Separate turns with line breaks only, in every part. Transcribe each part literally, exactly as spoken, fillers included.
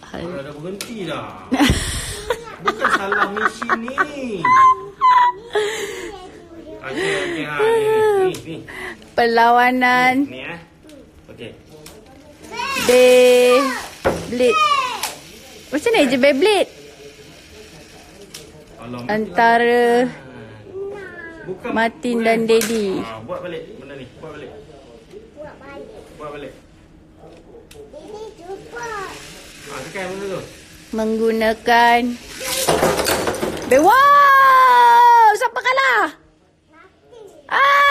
Oh, dah berhenti dah. Bukan salah mesin ni. Okey, okey. Ha, ni, ni, ni.
Perlawanan.
Ni, ni eh. Okey.
Beyblade. Macam ni je Beyblade? Antara
bukan,
Martin
bukan.
dan Daddy.
Ha, buat balik benda ni. Buat balik.
Buat balik.
Buat balik.
Ini cuba.
Ha, tekan benda tu.
Menggunakan Be wow! Siapa kalah? Ah!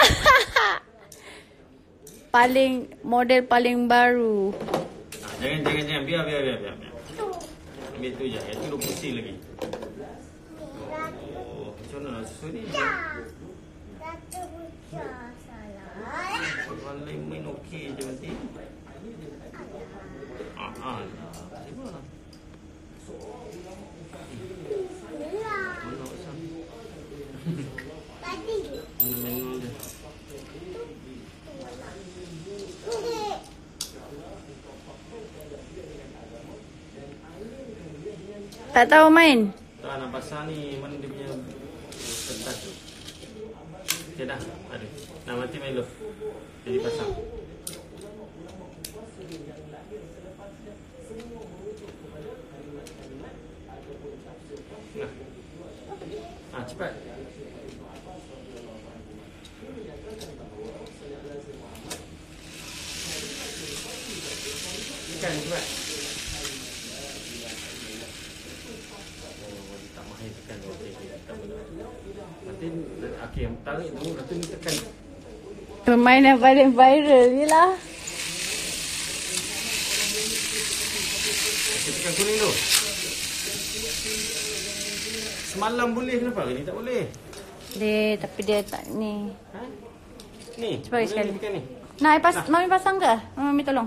Paling model paling baru.
Ha, jangan jangan jangan biar biar biar biar. biar. Ambil tu je. Yang tu dua pusing lagi. Oh, macam mana nak susun ni?
Satu besar salah.
Paling main okey je nanti. Ah, ah. Mana? Mana usah?
Tadi.
Mana manual dia?
Tak tahu main?
Tak nak pasang ni. Mana dia punya kertas tu? Okey dah. Ada. Nak mati main dulu. Jadi pasang. Nah. Ah, cepat. Tekan cepat. Oh, dia tak mahir tekan tu. Okey, okey. Tak apa. Nanti, okey, yang tarik tu, lepas tu ni tekan.
Permainan paling viral je lah.
Okey, tekan kuning tu. Semalam boleh, kenapa hari ni tak boleh?
Dia, tapi dia tak ni.
Ha? Ni.
Cuba
boleh
sekali.
ni, tekan ni.
Nak, pas, Mami pasang ke? Mami tolong.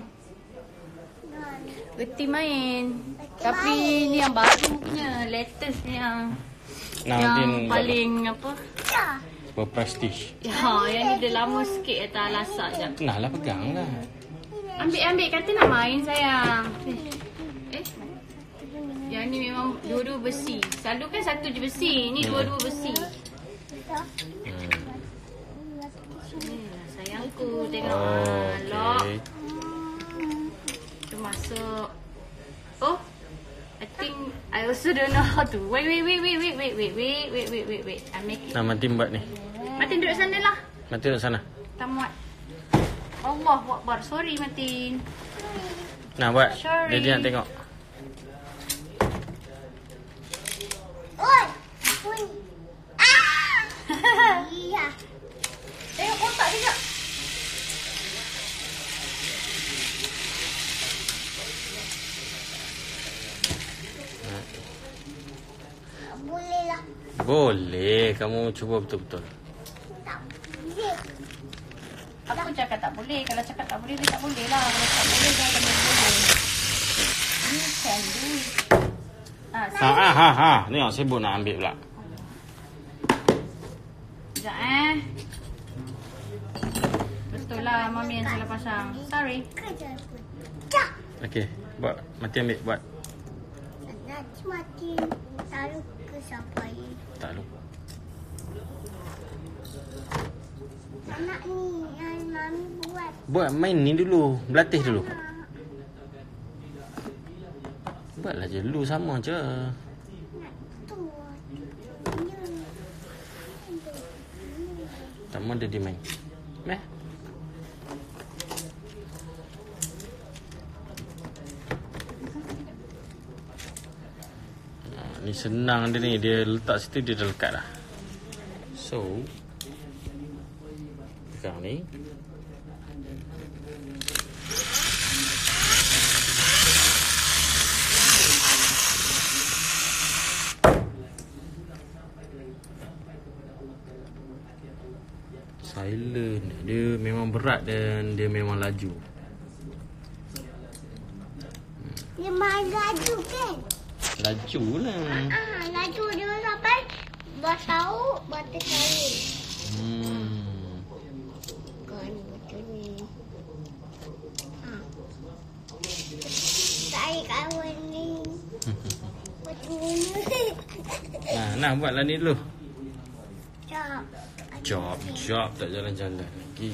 Reti main. Tapi ni yang baru punya. Latest yang
Nah,
yang
Din
paling apa?
berprestige.
Ya, yang ni dia lama sikit atas lasak je.
Nah lah, pegang lah.
Ambil, ambil. Kata nak main sayang. Eh? Yang ni memang dua-dua besi. Selalu kan satu je besi. Ni dua-dua besi.
Hmm.
Hmm, sayangku tengok.
Oh,
Lock.
okey.
Kita masuk. Oh. I think I also don't know how to. Wait, wait, wait, wait, wait, wait, wait, wait, wait, wait, wait, wait. I make it.
Nah, Martin buat ni.
Martin duduk sana lah.
Martin duduk sana.
Tak muat. Allah Akbar. Sorry Martin.
Nah, buat.
Sorry.
Dia, dia nak tengok.
Oi. Oi. Ah. Iya.
Tengok kotak juga.
Boleh lah.
Boleh. Kamu cuba betul-betul.
Tak boleh.
Aku cakap tak boleh. Kalau cakap tak boleh, dia tak boleh lah. Kalau tak boleh, dia akan boleh. You can do it. Ah,
Ha, ha, ha, ha. Tengok, sibuk nak ambil pula.
sekejap eh. Betul lah, Mami yang salah pasang. Sorry.
Kerja aku. Tak.
Okey, buat. Martin ambil, buat.
Nanti mati. Taruh ke siapa ini?
Tak lupa.
Anak ni yang Mami buat.
Buat main ni dulu. Berlatih dulu. Buatlah je dulu, sama je.
Tu.
Tak mahu dia main. Meh. Ni senang dia ni. Dia letak situ, dia dah lekat dah. So, pegang ni. Silent. Dia memang berat dan dia memang laju.
Dia main laju kan?
Laju lah.
Ah, laju dia sampai bertahu batas saya.
Hmm.
Kan macam ni. Ha. Saya kawan ni.
Nah, buatlah ni dulu.
Jom.
Jom, jom. Tak jalan-jalan lagi.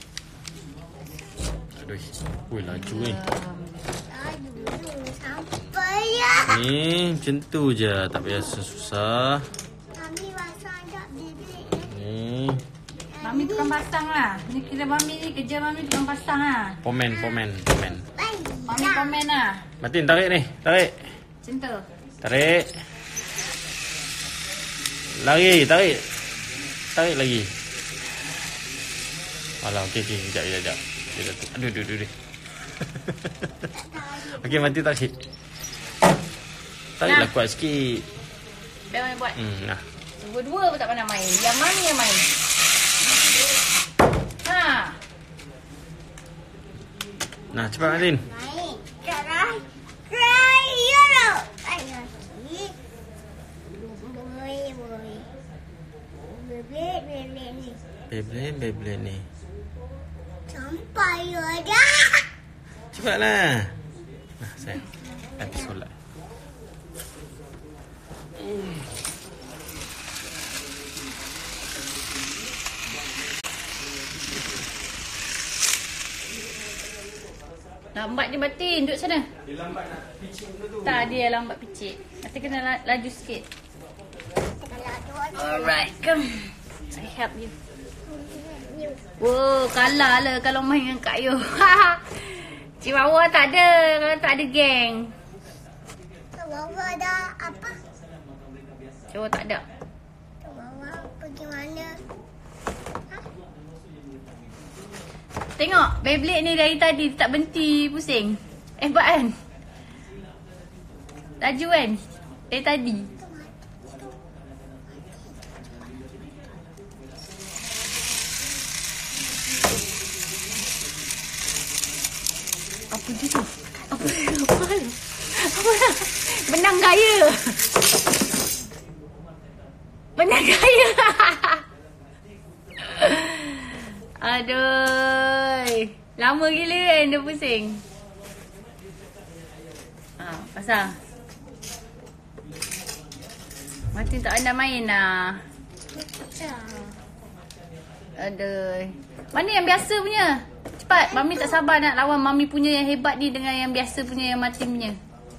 Aduh. Ui, laju ni.
Aduh, sampai ya.
Ni, macam tu je. Tak payah susah.
Mami pasang tak bibik.
Ni.
Mami tukang pasang lah. Ni kira Mami ni kerja Mami tukang pasang lah.
Pomen, pomen, pomen.
Mami komen lah.
Martin, tarik ni. Tarik.
Macam tu.
Tarik. Lari, tarik. Tarik lagi. Alah, okey, okey. Sekejap, sekejap, sekejap. Dia dah tu. Aduh, aduh, aduh, aduh. Okey, Martin tarik. Tariklah
Nah.
kuat sikit.
Biar Mami buat.
Hmm, nah.
Dua-dua pun tak pernah main. Yang Mami yang main. Ha.
Nah, cepat Martin.
Main. Sekarang. Cry. You know. Ayo. Boleh, boleh. Bebek, bebek ni.
Beyblade, Beyblade ni.
Sampai ya dah.
Cepatlah. Nah, sayang. Habis solat.
Lambat dia Batin. Duduk sana.
Dia lambat nak picit benda tu.
Tak, dia lambat picit. Nanti kena la- laju sikit.
Kalau tu
Alright, come. I help you. Wow, kalah lah kalau main dengan Kak Yo. Chihuahua tak ada kalau tak ada geng.
Bawa ada apa?
Chihuahua tak ada.
Bawa pergi mana?
Tengok, Beyblade ni dari tadi tak berhenti pusing. Eh, buat kan? Laju kan? Dari tadi. Apa dia tu? Apa dia? Apa hal? Apa dah? Benang gaya. Benang gaya. Aduh. Lama gila kan dia pusing. Ha, pasang. Martin tak pandai main lah. Aduh. Mana yang biasa punya? Cepat. Mami tak sabar nak lawan Mami punya yang hebat ni dengan yang biasa punya yang Martin punya.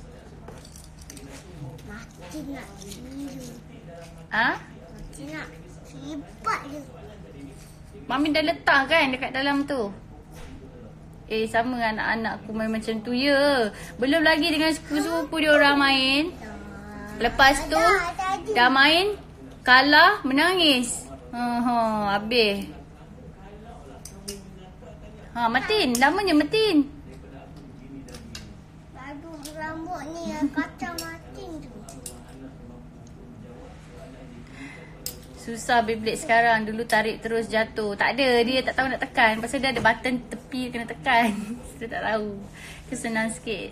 Mati nak biru.
Ha?
Mati nak hebat je.
Mami dah letak kan dekat dalam tu. Eh, sama anak-anak aku main macam tu ya. Belum lagi dengan sepupu-sepupu dia orang main. Lepas tu dah main, kalah, menangis. Ha ha, habis. Ha, Martin, lamanya Martin.
Aduh, rambut ni yang kacau Martin tu.
Susah Beyblade sekarang. Dulu tarik terus jatuh. Tak ada, dia tak tahu nak tekan. Pasal dia ada button tepi kena tekan. Dia tak tahu. Dia senang sikit.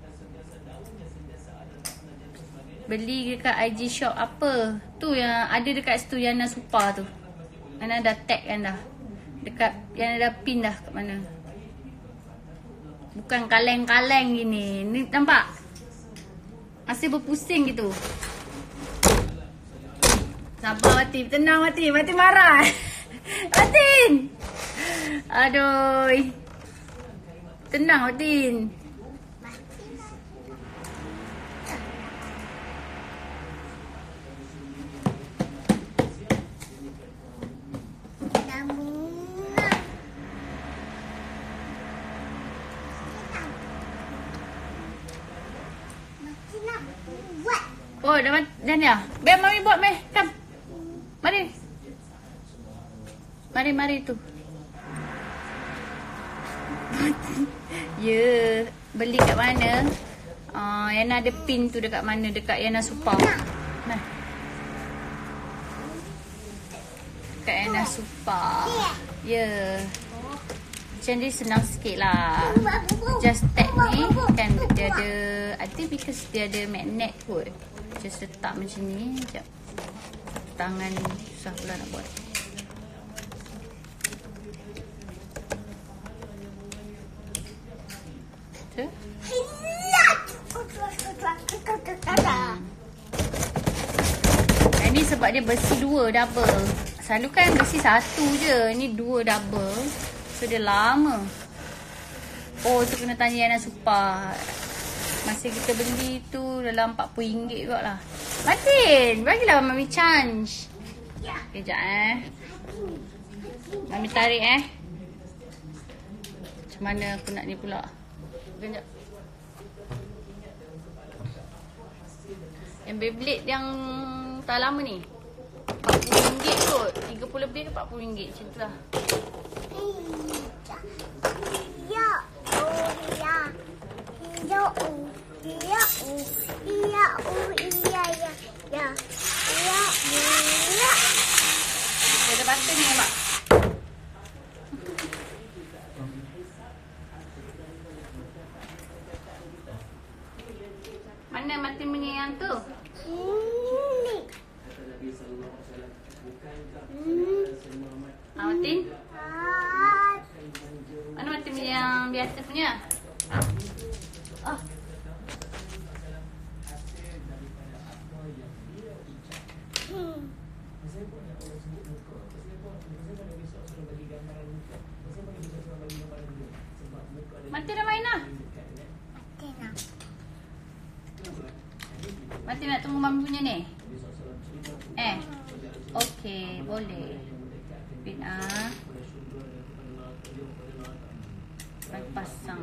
Beli dekat I G shop apa? Tu yang ada dekat situ Yana Super tu. Yana dah tag kan dah. Dekat Yana dah pin dah kat mana. Bukan kaleng-kaleng gini. Ni nampak? Masih berpusing gitu. Sabar Martin. Tenang Martin. Martin marah. Martin. Aduh. Tenang Martin. Oh, dah dah ni ah. Biar Mami buat meh. Kam. Mari. Mari mari tu. Ya, beli kat mana? Ah, uh, Yana ada pin tu dekat mana? Dekat Yana Super. Nah. Dekat Yana Super. Ya. Macam dia senang sikit lah. Just tag ni kan dia ada, I think because dia ada magnet kot. Just letak macam ni. Sekejap. Tangan susah pula nak buat. Tu. sebab dia besi dua double. Selalu kan besi satu je. Ni dua double. So dia lama. Oh tu kena tanya Yana Supa. Masa kita beli tu dalam empat puluh ringgit kot lah. Martin, bagilah Mami change. Kejap eh. Mami tarik eh. Macam mana aku nak ni pula. Kejap. Yang Beyblade yang tak lama ni empat puluh ringgit kot. tiga puluh lebih ke empat puluh ringgit. Macam tu lah.
Ya. Oh ya. Ya. Oh. Ya. Oh. Ya. Oh. Ya. Ya. Ya. Ya. Ya.
Ada button ni nampak. Mana Martin punya yang tu?
Ini.
Ah, Martin?
Ah.
Mana Martin punya yang biasa punya? Oh.
Hmm.
Martin dah main lah.
Okey nak.
Martin nak tunggu Mami punya ni? Eh? Okey, boleh. Pin ah. Bagi pasang.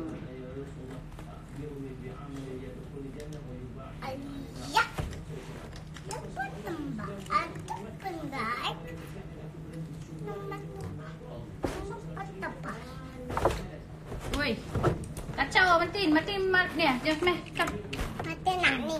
Ya. Dapat tambah atau pendai. Nombor nombor tepat.
Woi. Kacau Martin. Martin mat ni ah. Jom meh. Kam.
Mati nak ni.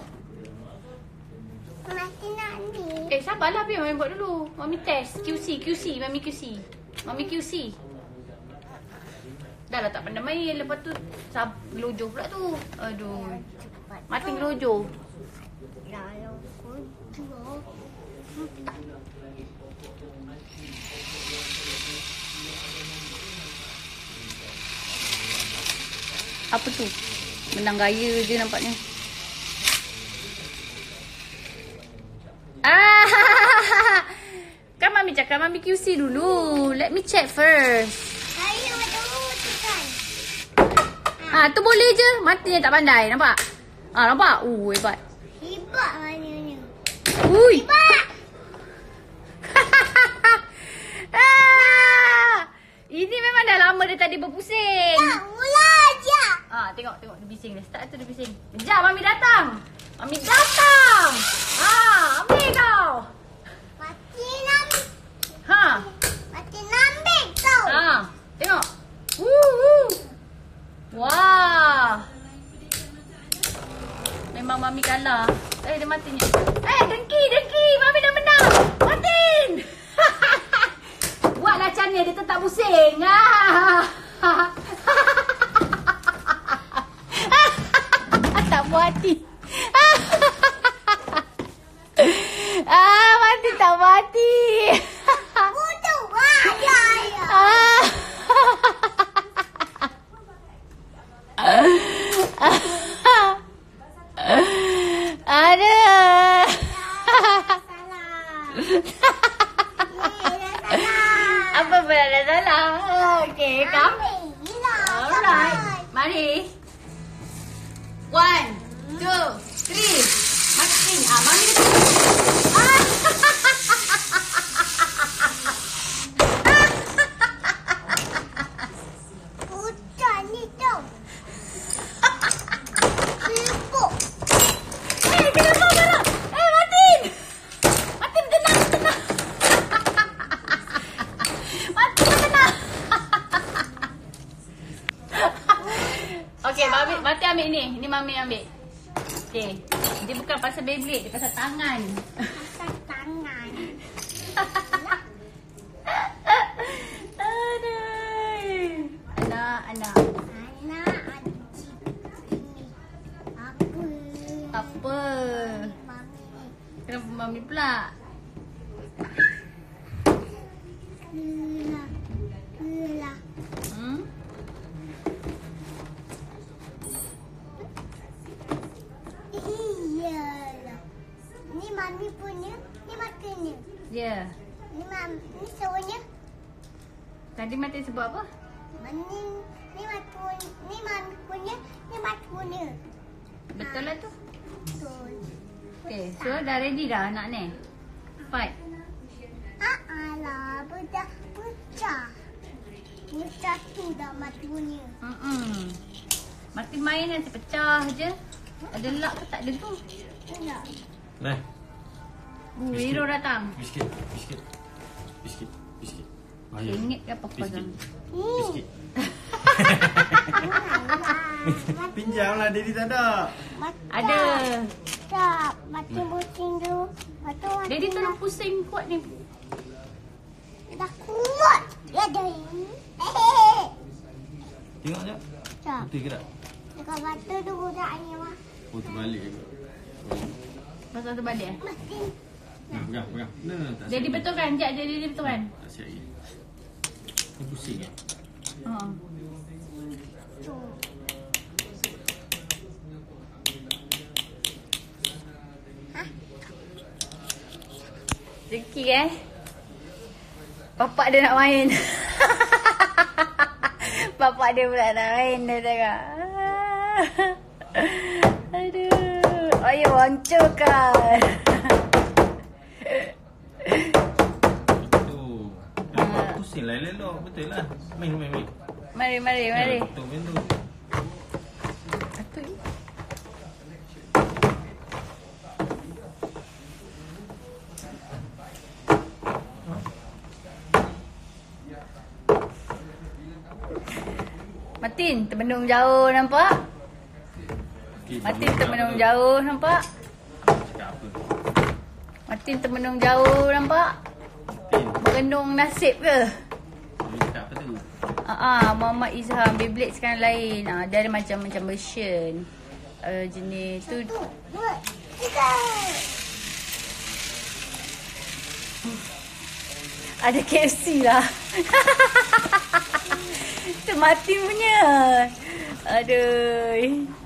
Mati nak ni.
Eh, sabarlah biar Mami buat dulu. Mami test. Q C, Q C. Mami Q C. Mami Q C. Dah lah tak pandai main. Lepas tu, sab gelojoh pula tu. Aduh. Mati gelojoh.
Lalu kujuh.
Apa tu? Menang gaya je nampaknya. Ah, kan Mami cakap Mami Q C dulu. Let me check first.
Ayo dulu tekan.
Ah, tu boleh je. Mati tak pandai. Nampak? Ah, nampak? Uh, hebat.
Hebat maknanya.
Ui.
Hebat.
Ah, ini memang dah lama dia tadi berpusing.
Tak mula je.
Ah, tengok, tengok. Dia bising dah. Start tu dia bising. Kejap, Mami datang. Mami datang. Ah, ambil kau.
Mati nak.
Ha.
Mati nambik kau.
Ah, tengok. Woo, woo. Wah. Memang Mami kalah. Eh, dia mati ni. Eh, dengki, dengki. Mami dah menang. Martin. Buatlah macam ni. Dia tetap pusing. Ah. Tak puas hati. Ah, mati tak mati.
Bodoh aja ya.
Ah. Ada.
Salah. Salah.
Apa pun ada salah. Okey, come.
Gila.
Alright. Mari. One, two, three. Martin. Ah, Mami dah. Ah.
Putar ni tu. Sibuk.
Eh, kenapa marah? Eh, Martin. Martin, tenang, tenang. Martin, tenang. Okey, Mami, Martin ambil ni. Ni Mami ambil. Okey. Dia bukan pasal Beyblade, dia pasal tangan.
Pasal tangan.
Aduh. Anak, anak.
Anak adik ini. Apa?
Apa?
Mami.
Kenapa Mami pula?
Gila. Gila.
Hmm?
Iyalah. Ni mami punya. Ni makan
Ya.
Ni mam, ni semuanya.
Tadi Matin sebut apa?
Ni ni matu ni mam punya, ni matu punya.
Betul lah tu.
Betul.
Okay, so dah ready dah anak ni? Fight.
Ah, alah, pecah, pecah. Ni satu dah matu punya.
Hmm. Matin main nanti pecah je. Ada lock ke tak ada tu?
Tidak.
Nah,
Uh,
Biskit.
Hero datang.
biskit, biskit, biskit, biskit. Bahaya.
Ringgit ke apa kau
Biskit.
Zam?
Biskit. Pinjamlah, Daddy tak ada.
Ada.
Tak, mati pusing dulu. Mati mati.
Daddy tolong pusing kuat ni.
Dah kuat. Ya dah. Hehehe.
Tengok je.
Tak.
Betul ke tak?
Dekat mata tu budak ni mah.
Oh, terbalik ke?
Pasal tu balik eh?
Mesti.
Nah, pegang, pegang. Nah, nah, tak
Daddy
siap.
betul kan? Sekejap Daddy betul kan?
Tak siap lagi. Ni pusing eh?
Oh.
Tu.
Rezeki eh. Bapak dia nak main. Bapak dia pula nak main dia cakap. Aduh. Ayo hancurkan.
Itu. Nampak pusing lah elok. Betul lah. Main, main, main.
Mari, mari, mari.
Betul main tu.
Apa ni? Matin, termenung jauh nampak?
Okay,
Matin
baru
termenung
cakap
jauh nampak?
tu. Cakap apa?
Matin termenung jauh nampak?
Matin.
Merenung nasib ke?
Baru cakap apa tu?
Ah, uh, Muhammad Izham Beyblade sekarang lain. Ah, uh, dia ada macam-macam version. Uh, jenis tu
Dua, tiga.
ada K F C lah. Tu mati punya. Aduh.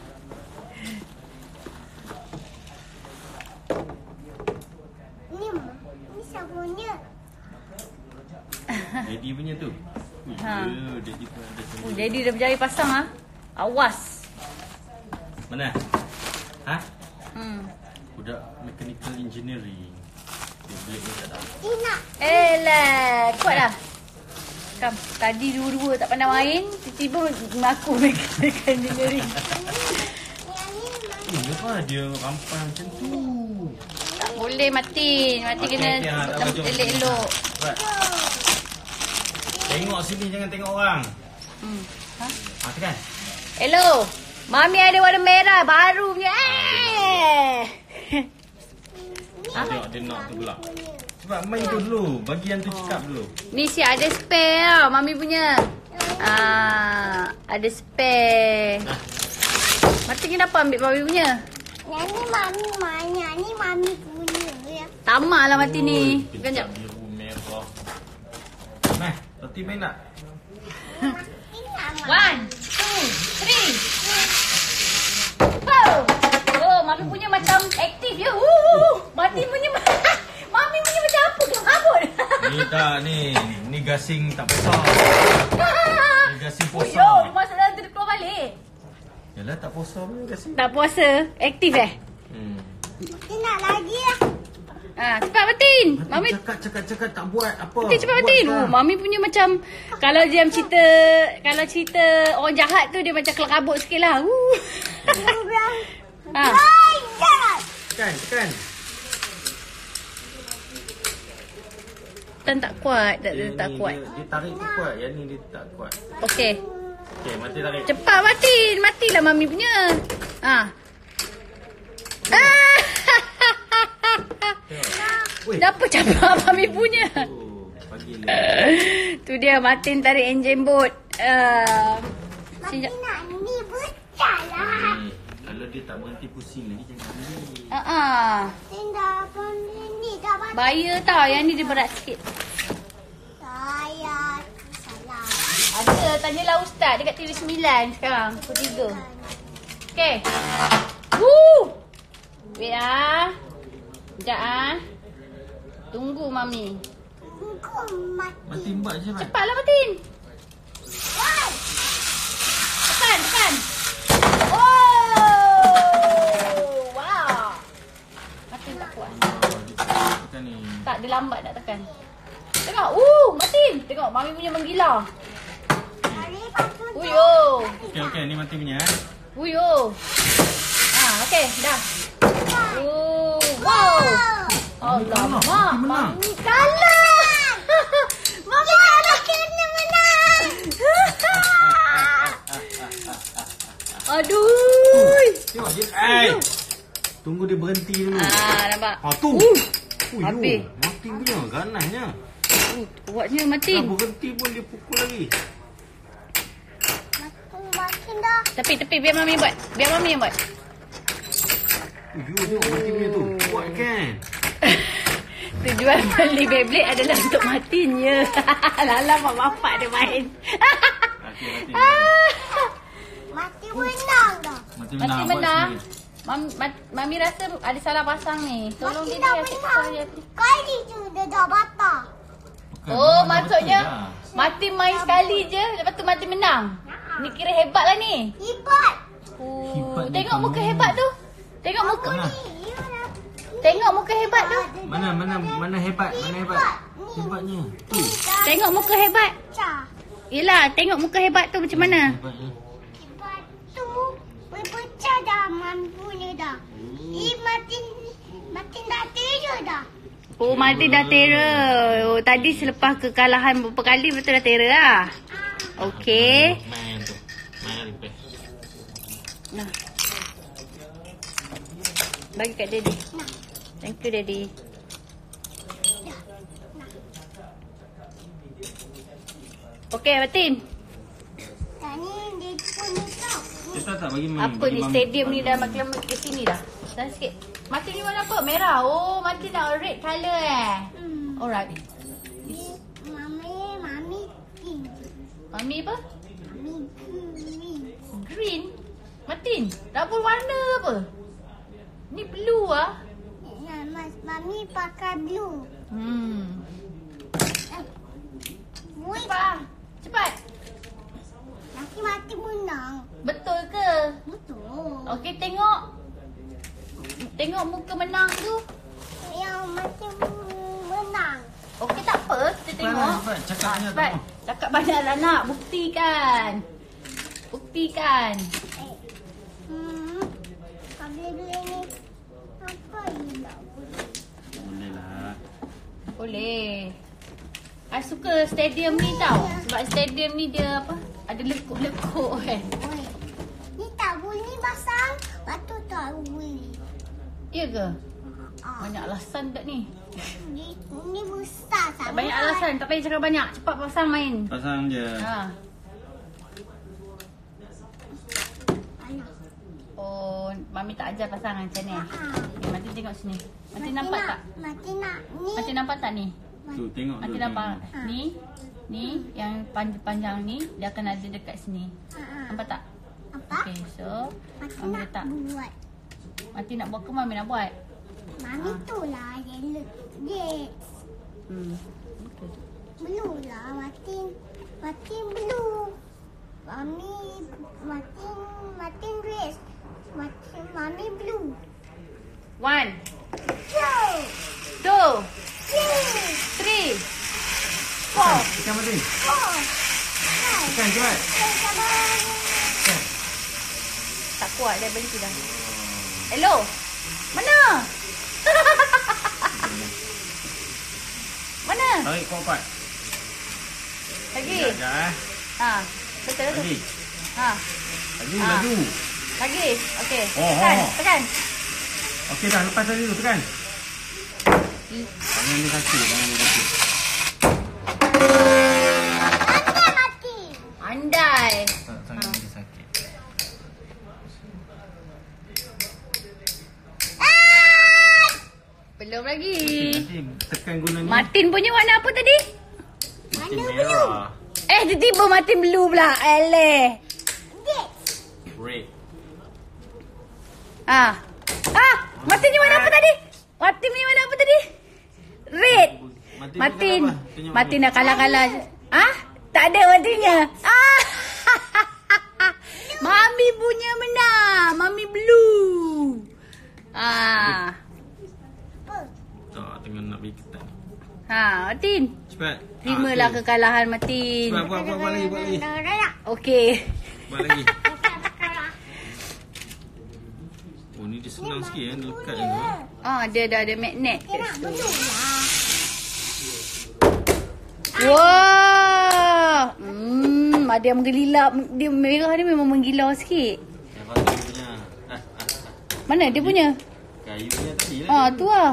Ni mah. Ni sabunnya.
Daddy punya tu. Ui,
Ha.
ya, Daddy pun ada
Oh,
sendiri.
Daddy dah berjaya pasang ah. Awas.
Mana? Ha?
Hmm.
Budak mechanical engineering. Dia boleh pun tak tahu.
Ina.
Elah, kuat dah. Kam, tadi dua-dua tak pandai main, tiba-tiba mengaku mechanical engineering.
Yang ni memang.
Eh, kenapa dia rampai macam tu?
Tak boleh Matin. Matin
Okey,
kena
okey, ha, tak
tem-
baju.
elok-elok.
Right. Tengok sini, jangan tengok orang.
Hmm. Ha?
Ha, tekan.
Hello. Mami ada warna merah baru punya. Eh.
Ha? Tengok dia nak tu pula. Sebab main tu dulu. Bagi yang tu cakap dulu.
Ni si ada spare tau, Mami punya. Ah, ada spare.
Nah,
Matin kenapa ambil Mami punya?
Yang ni mami mana? Ni mami punya ya.
Tamak lah Matin ni.
Oi,
Bukan jap.
biru merah. Nah, roti main tak?
Mami nama.
One, two, three. Oh, oh Mami punya macam aktif je. Uh, Matin punya Mami punya macam apa? Kabut.
Ni tak ni. Ni gasing tak besar. Ni gasing
Oh,
puasa.
yo, masuk dalam tu dia keluar balik.
Yalah tak puasa pun gasing.
Tak puasa, aktif eh?
Hmm.
Dia nak lagi lah.
Ah, cepat Matin. Mami
cakap cakap cakap tak buat apa.
Matin cepat Matin. Oh, Mami punya macam kalau dia cerita kalau cerita orang jahat tu dia macam kelakabut sikit lah. Uh.
Dia bilang.
Ah.
Banyak.
Tekan, tekan.
Tan tak kuat, tak,
Dia
tak
ni,
kuat.
Dia, dia tarik tu kuat. Yang ni dia tak kuat.
Okey.
Okey, mati tarik.
Cepat Matin. Matilah Mami punya. Ah. Ah.
Weh.
Kenapa capak Mami punya?
Oh, pagi le.
Tu dia Matin tarik enjin bot. Uh,
Mami nak ni besar lah.
Ni, kalau dia tak berhenti pusing lagi jangan beli.
ah ah.
Dia dah pun ni dah baca.
Bahaya tau. Yang ni dia berat sikit.
Saya salah.
Ada. Tanyalah Ustaz dekat T V sembilan sekarang. Pukul tiga. Okey. Woo! Wait ah. Sekejap ah. Tunggu Mami.
Tunggu mati.
Matin buat je cepat.
Cepatlah Matin.
Why?
Tekan, tekan. Oh! Wow. Matin tak kuat.
Tekan ni.
Tak, dia lambat nak tekan. Tengok. Uh, Matin. Tengok Mami punya menggila.
Hari pasu.
Uyo.
Okey okey ni Matin punya eh.
Uyo. Ah, okey, dah. Oh, wow. Alamak,
Mami menang.
Mami kalah. Mami kalah.
Kena menang.
Aduh.
Tengok dia. Eh. Tunggu dia berhenti dulu.
Ah, nampak.
Ha tu.
Uh,
Uyo,
habis.
Matin punya ganasnya.
Uh, kuatnya
Dah
Matin.
berhenti pun dia pukul lagi.
Makin makin dah.
Tepi, tepi. Biar Mami buat. Biar Mami yang buat.
Uyo, tengok Matin punya tu. Kuat kan?
Tujuan beli Beyblade adalah untuk Matin je. Lala mak bapak dia main.
Okey Matin.
Mati menang dah.
Matin
Matin
menang.
menang. Mami, Mami rasa ada salah pasang ni. Tolong
Mati
dia
dah
dia cek
menang.
dia.
Kali tu dia dah batal.
Oh, maksudnya Matin main sekali je, lepas tu Matin menang. Ni kira hebat lah ni.
Hebat.
Oh,
Hebat ni
tengok
kamu.
muka hebat tu. Tengok muka.
Mana?
Tengok muka hebat tu.
Mana mana mana hebat? Mana hebat? Hebatnya. Tu.
Tengok muka hebat.
Pecah.
Yelah, tengok muka hebat tu macam mana.
Hebatnya.
Hebat tu berpecah dah mampunya dah. Ih, Matin Matin dah terror dah.
Oh, Matin dah terror. Oh, tadi selepas kekalahan beberapa kali betul dah terror lah. Okey.
Main tu. Main repair.
Nah. Bagi kat Daddy. Thank you Daddy. Okey, Matin.
Tadi dia pun tau.
Kita tak bagi main.
Apa ni stadium ni dah makin lama ke sini dah. Dah sikit. Matin ni warna apa? Merah. Oh, Matin nak red colour eh.
Hmm.
Alright.
Mami, mami pink.
Mami apa?
Mami green.
Green. Matin, double warna apa? Ni blue ah.
Ya, mas, mami pakai blue.
Hmm.
Eh. Wui,
Cepat. Cepat.
nanti mati menang.
Betul ke?
Betul.
Okey, tengok. Tengok muka menang tu.
Yang mati menang.
Okey, tak apa. Kita tengok.
Cepat, cakap banyak
Cepat.
tu.
Cakap banyak lah nak. Buktikan. Buktikan.
Eh. Hmm. Habis beli ni. Apa ini tak boleh?
Boleh lah.
Boleh. I suka stadium ni tau. Sebab stadium ni dia apa? Ada lekuk-lekuk kan.
Oi. Ni tak boleh pasang. Batu tak boleh.
Ya ke?
Ah.
Banyak alasan tak ni?
Ni, ni besar
Tak
sangat.
banyak alasan. Tak payah cakap banyak. Cepat pasang main.
Pasang je.
Ha.
Alah.
Oh, Mami tak ajar pasang macam ni.
Ah.
Okay, Mati tengok sini. Mati nampak
nak,
tak?
Mati nak ni.
Mati nampak tak ni?
Tu tengok
Mati
dulu.
nampak.
Ha.
Ni. Ni yang panjang-panjang ni dia akan ada dekat sini.
Ah, ah.
Nampak tak?
Apa?
Okey, so
Mati
Mami
nak
letak.
buat.
Mati nak buat ke Mami nak buat?
Mami
Ah.
tu lah yellow. Yes.
Hmm. Okay.
Blue lah. Mati. Mati blue. Mami. Mati. Mati red. Mati. Mami blue.
One,
Go.
two,
Three.
three, four.
Tekan Matin.
Four. Five.
Tekan cepat.
Six. Seven.
Tekan.
Tak kuat dah berhenti dah. Hello. Mana? Mana?
Tarik kuat-kuat.
Lagi.
Sekejap, sekejap eh.
Ha. Betul betul.
Lagi.
Ha.
Lagi,
Ah.
laju.
Lagi. Okey.
Oh,
Tekan,
oh.
tekan.
Okey dah, lepas tadi tu, tekan. Tangan dia sakit, tangan dia sakit.
Anda mati.
Andai.
Tak, tangan dia sakit.
Ah!
Belum lagi.
Nanti tekan guna ni.
Martin punya warna apa tadi?
Matin merah.
Eh, tiba-tiba Martin blue pula. Eleh.
Yes.
Red.
Ah. Ah, Martin punya warna apa tadi? Martin punya warna apa tadi? Red.
Matin
Martin.
nak kalah apa? Tunjuk
Martin
Mami.
dah kalah-kalah. Ah, tak ada Martinnya. Ah. Mami punya menang. Mami blue. Ah.
Tak, tengah nak bagi ketat.
Ha, Martin.
Cepat.
Terimalah
Ah, tu.
kekalahan Martin.
Cepat, buat, buat, buat lagi, buat lagi.
Okey.
Buat lagi. Oh, ni dia senang sikit kan, dia lekat je tu. eh.
Ah, dia dah ada magnet kat
Nak
situ.
betul lah.
Wah. Hmm, ada yang menggelilap. Dia merah ni memang menggila sikit.
Yang patut dia punya. Ah, ah, ah.
Mana dia punya?
Kayunya tadi lah.
Ah, tu lah.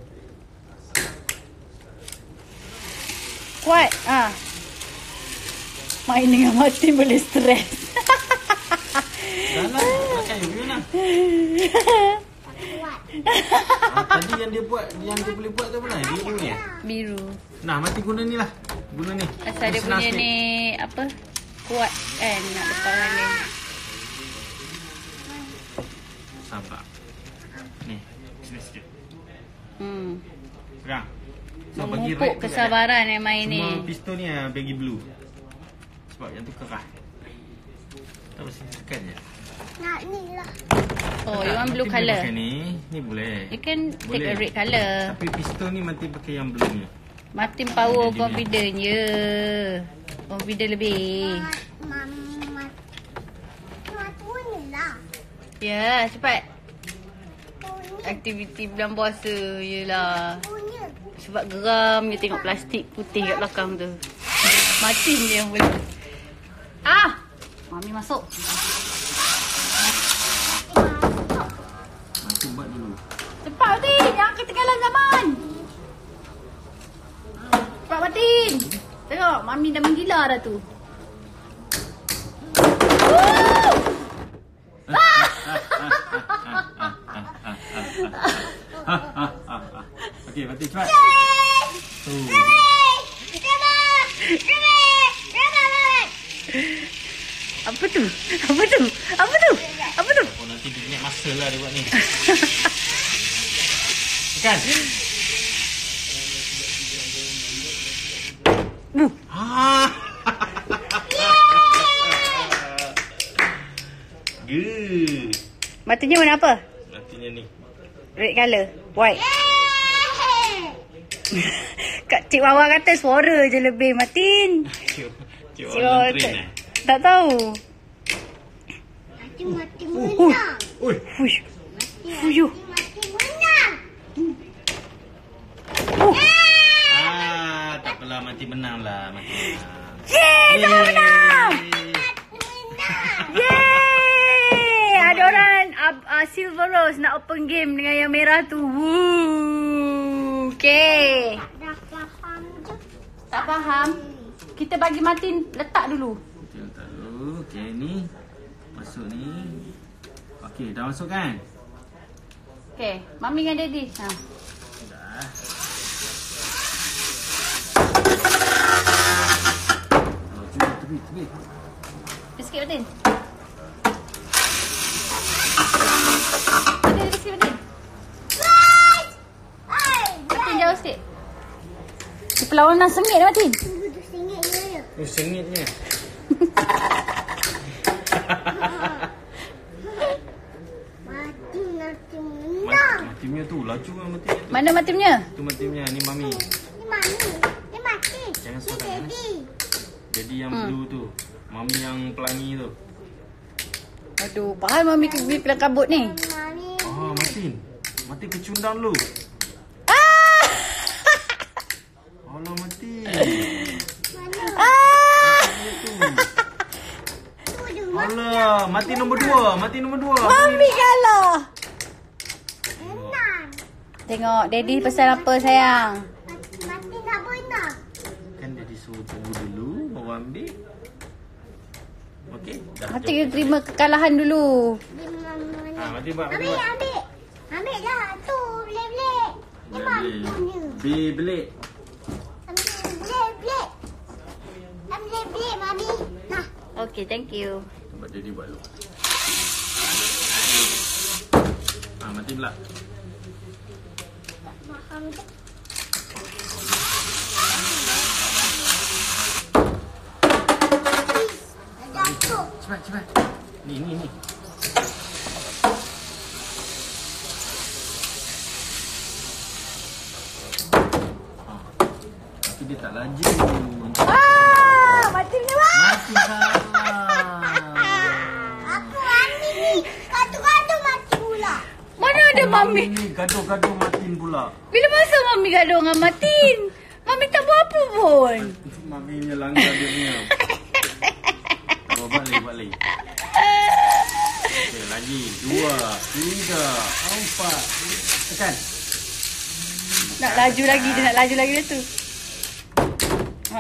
Kuat. Ah. Main dengan Martin boleh stres.
Dah lah, nak kayu dia lah.
Kuat.
Ah, tadi yang dia buat, yang dia boleh buat tu apa lah? Biru ni eh?
Biru.
Nah, mati guna ni lah. Guna ni.
Asal dia
Senang
punya
sikit.
ni apa? Kuat kan nak lepas ni.
Sabar. Ni, sini sikit.
Hmm.
Pegang. So, bagi red
Memupuk
tu
kesabaran yang main ni.
Semua pistol ni ah, bagi blue. Sebab yang tu kerah. Tak mesti tekan je.
Nak ni lah.
Oh,
Tak,
you want blue
Mati boleh
colour.
pakai ni, ni boleh.
You can take
Boleh.
a red colour.
Tapi pistol ni mati pakai yang blue ni.
Martin power
Dia- dia-
confident je. Confident lebih.
Mat, mat, mat. Mat tu ni lah.
Ya, cepat.
Punya.
Aktiviti bulan puasa yelah.
Punya.
Sebab geram dia tengok plastik putih kat belakang tu. Martin je yang boleh. Ah! Mami masuk.
Mati buat dulu.
Cepat Martin, jangan ketinggalan zaman. Cepat Martin. Tengok, Mami dah menggila dah tu. Woo!
Okey, mati cepat. Tu.
Apa tu? Apa tu? Apa tu? Apa tu?
Oh, nanti dia ingat masa lah dia buat ni. Kan?
Uh.
Ah. Good.
Matinya warna apa?
Nantinya ni.
Red colour. White. Kak Cik Wawa kata suara je lebih Martin.
Cik Cik
Cik
Wawa
Wawa
train
tak,
eh.
tak tahu.
Mati mati
Uh,
menang.
Oi.
Fush. Fuyuh.
Mati menang.
Uh.
Ah, tak apalah, mati menang lah, mati menang.
Yeay, saya menang. Yeay. Ada orang uh, uh, Silver Rose nak open game dengan yang merah tu. Woo. Okay.
Dah faham je.
Tak faham. Kita bagi Martin letak dulu.
Okey, letak dulu. Okey, ni. Masuk ni. Okey, dah masuk kan?
Okay. Mami dengan Daddy. Ha.
Dah. Oh, cuba tepi, tepi.
Sikit Martin. Martin, sikit Martin. Martin jauh sikit. Di perlawanan sengit Martin.
Tunggu tu sengitnya je.
Oh, sengitnya.
Mati nanti menang.
Mati, mati punya tu, laju kan mati punya tu.
Mana Martin punya?
Tu mati punya, ni mami.
Ni mami. Ni mati.
Jangan
Ni
sorak, eh.
daddy.
Jadi yang
Hmm.
blue tu. Mami yang pelangi tu.
Aduh, pahal Mami pergi pelang kabut ni.
Mami.
Oh, Martin. Martin kecundang dulu.
Ah!
Allah, Martin.
Mana?
Ah!
Tu.
Tu je mati.
Allah, Martin nombor dua. Martin nombor dua.
Mami kalah.
Menang.
Tengok, Daddy pesan apa sayang?
Mati, mati nak benar.
Kan dia disuruh tunggu dulu, baru ambil. Okey, dah.
Mati
jom.
kena terima kekalahan dulu.
Dia mana?
Ah, Martin buat, Martin
Ambil,
buat.
ambil. Ambil dah. Tu, belik-belik. Ni mami punya.
Beyblade.
Ambil belik-belik. Ambil belik, mami. Nah.
Okay, thank you.
Tempat dia dia buat dulu. Ah, Martin pula.
Tak faham je. Jatuh.
Cepat, cepat. Ni, ni, ni. Ha. Tapi dia tak laju.
Ah, mati ni wah.
Mati salah.
Aku mati ni. Gaduh-gaduh mati pula.
Mana ada Mami?
Ni gaduh-gaduh matin pula.
Bila masa Mami gaduh dengan Martin? Mami tak buat apa pun.
Maminya langgar dia punya. Oh, balik, balik. Okay, lagi. Dua, tiga, empat. Tekan.
Nak laju lagi, dia nak laju lagi dia tu. Ha.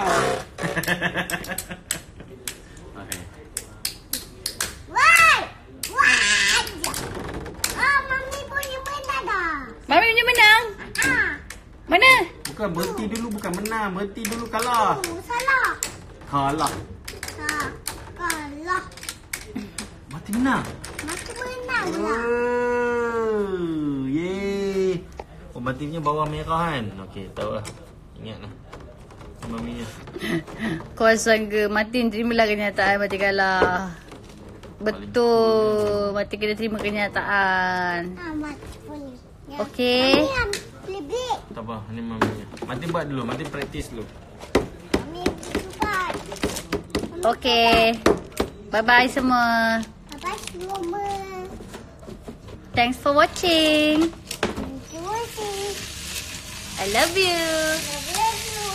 Okay.
Wah. Wah. Ah, Mami punya menang dah.
Mami punya menang.
Ah.
Mana?
Bukan berhenti dulu, bukan menang. Berhenti dulu kalah.
Oh, salah.
Kalah.
Ah, kalah.
Mati menang.
Mati menang lah.
Oh, yeay. Oh, Mati punya bawah merah kan? Okey, tahu lah. Ingat lah. Maminya.
Kau sangka Martin terimalah kenyataan Mati kalah. Betul. Mati kena terima kenyataan.
Ah, mati punya. Ya.
Okey.
Mami ambil lebih.
Tak apa, ni maminya. Mati buat dulu, Mati praktis dulu.
Mami cepat.
Okey. Bye-bye semua.
Bye-bye semua.
Thanks for watching.
Thank you for watching.
I love you.
Love you.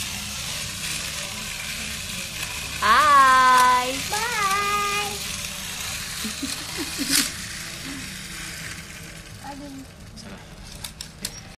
Bye.
Bye. Aduh.